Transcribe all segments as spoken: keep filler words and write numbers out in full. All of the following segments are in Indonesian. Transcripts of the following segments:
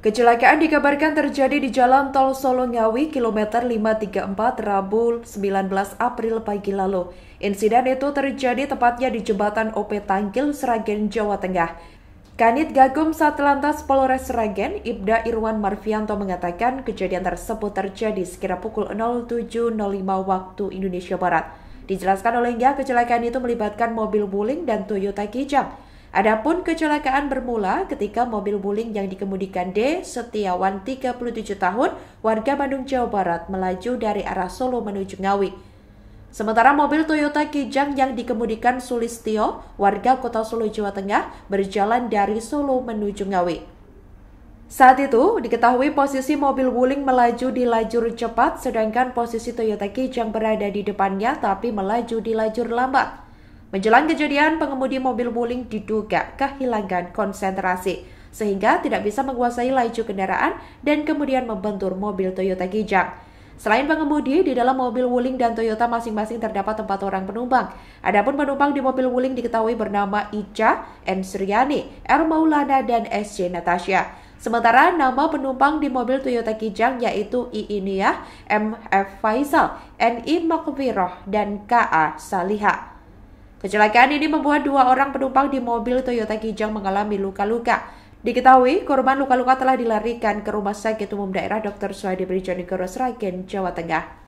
Kecelakaan dikabarkan terjadi di Jalan Tol Solo Ngawi, kilometer lima tiga empat, Rabu sembilan belas April pagi lalu. Insiden itu terjadi tepatnya di Jembatan O P Tangkil, Sragen, Jawa Tengah. Kanit Gakum Satlantas Polres Sragen, Ibda Irwan Marvianto mengatakan kejadian tersebut terjadi sekira pukul nol tujuh nol lima waktu Indonesia Barat. Dijelaskan olehnya, kecelakaan itu melibatkan mobil Wuling dan Toyota Kijang. Adapun kecelakaan bermula ketika mobil Wuling yang dikemudikan D. Setiawan tiga puluh tujuh tahun, warga Bandung, Jawa Barat, melaju dari arah Solo menuju Ngawi. Sementara mobil Toyota Kijang yang dikemudikan Sulistyo, warga Kota Solo, Jawa Tengah, berjalan dari Solo menuju Ngawi. Saat itu, diketahui posisi mobil Wuling melaju di lajur cepat, sedangkan posisi Toyota Kijang berada di depannya tapi melaju di lajur lambat. Menjelang kejadian, pengemudi mobil Wuling diduga kehilangan konsentrasi, sehingga tidak bisa menguasai laju kendaraan dan kemudian membentur mobil Toyota Kijang. Selain pengemudi, di dalam mobil Wuling dan Toyota masing-masing terdapat empat orang penumpang. Adapun penumpang di mobil Wuling diketahui bernama Ica, N. Suryani, R. Maulana, dan S J Natasha. Sementara nama penumpang di mobil Toyota Kijang yaitu I Iniyah, M F Faisal, N I Makwiroh, dan K A Salihah. Kecelakaan ini membuat dua orang penumpang di mobil Toyota Kijang mengalami luka-luka. Diketahui korban luka-luka telah dilarikan ke Rumah Sakit Umum Daerah Dokter Suhadi Bridjonegoro, Sragen, Jawa Tengah.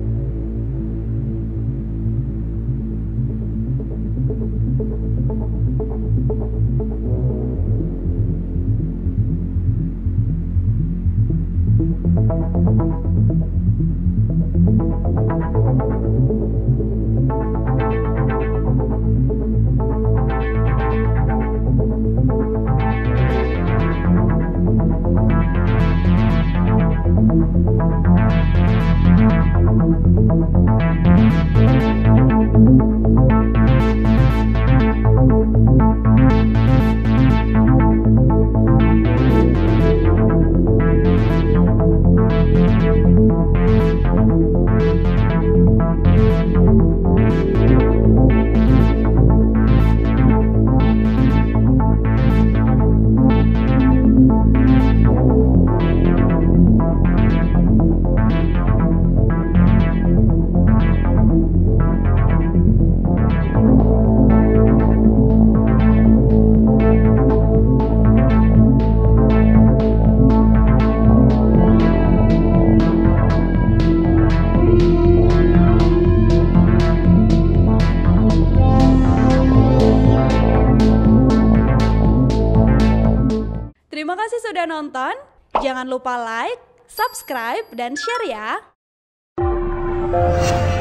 Terima kasih sudah nonton. Jangan lupa like, subscribe, dan share ya.